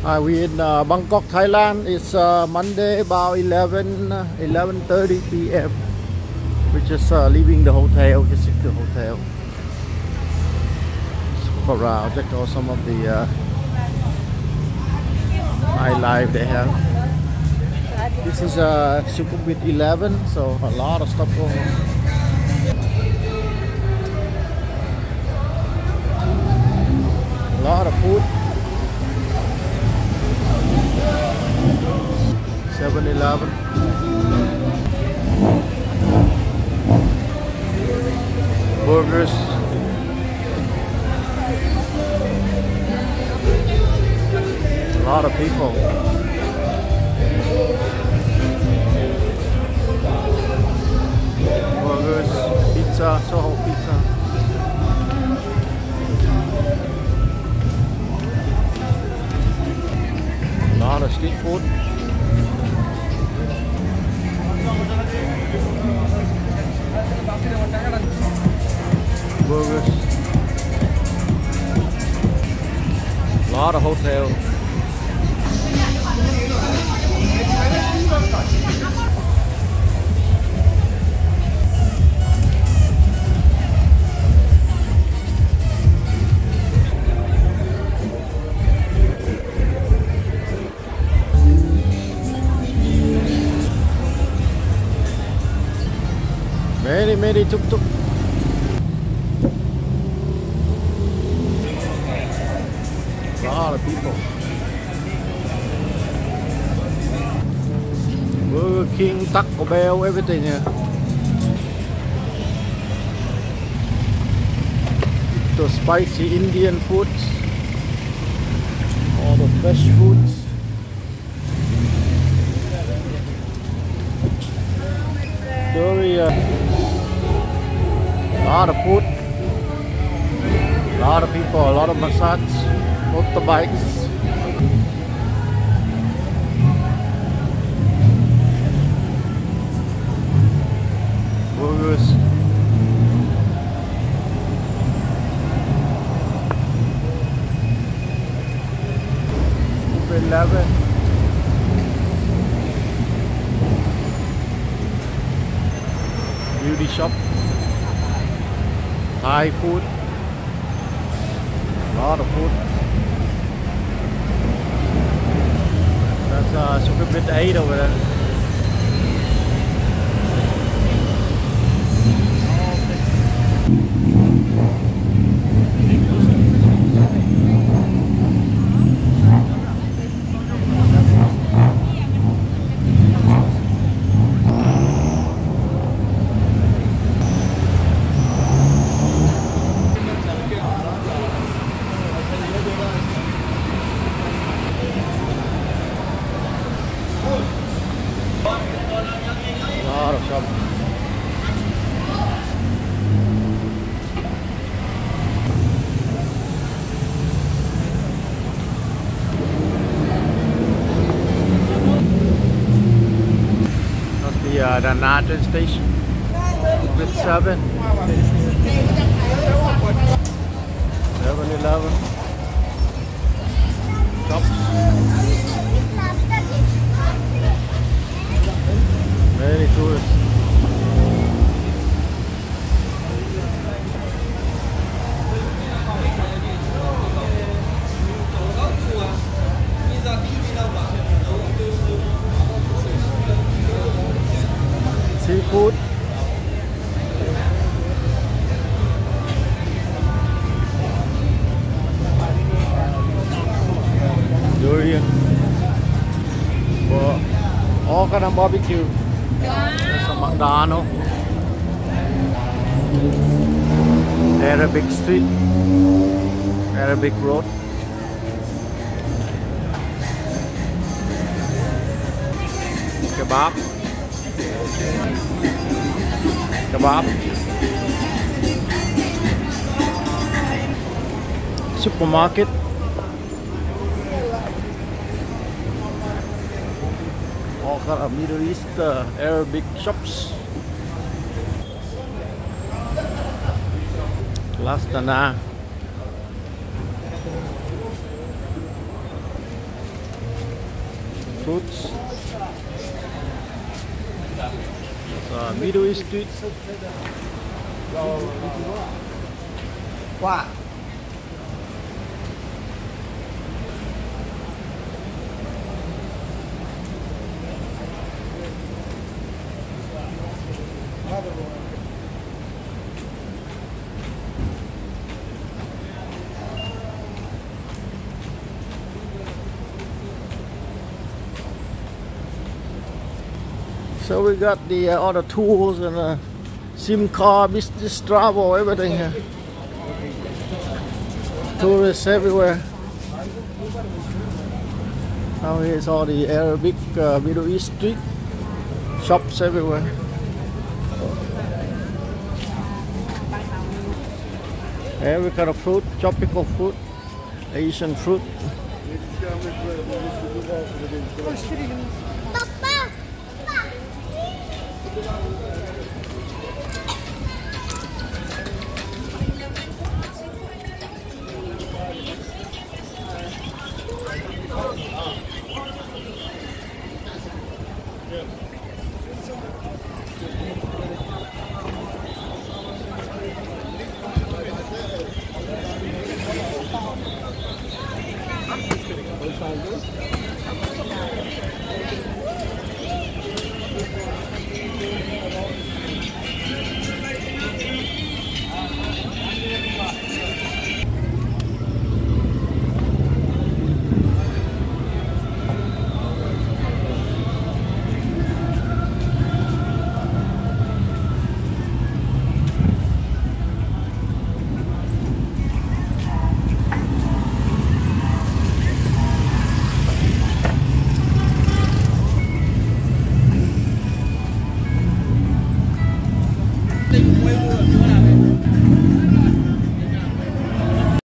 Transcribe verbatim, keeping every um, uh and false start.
Uh, we in uh, Bangkok, Thailand. It's uh, Monday about eleven, eleven thirty p m We're just uh, leaving the hotel, just the hotel. Just walk around, check out some of the uh, nightlife they have. This is uh, Sukhumvit eleven, so a lot of stuff going on. A lot of food. seven eleven. Burgers. A lot of people. Burgers, pizza, Soho pizza. A lot of street food. Burgers. A lot of hotels. Many, many tuk-tuk. A lot of people. Burger King, Taco Bell, everything here. The spicy Indian foods. All the fresh foods. Durian. A lot of food, a lot of people, a lot of massage, motorbikes. Burgers. eleven. Beauty shop. Thai food, a lot of food. That's uh, Sukhumvit eight over there. A lot of shopping. Must be uh, the Nathan station. With seven. seven eleven. Shops. Many tourists. Seafood. Durian. Well, all kind of barbecue. There's a McDonald's. Arabic street. Arabic road. Kebab. Kebab. Supermarket. All kind of Middle East uh, Arabic shops. Lastana. fruits. It's uh, Middle East Street. Wow. So we got the uh, other tools and uh, SIM card, business travel, everything here. Tourists everywhere. Now here's all the Arabic uh, Middle East street shops everywhere. Every kind of fruit, tropical fruit, Asian fruit. Tình quê mùa, chú nào đấy?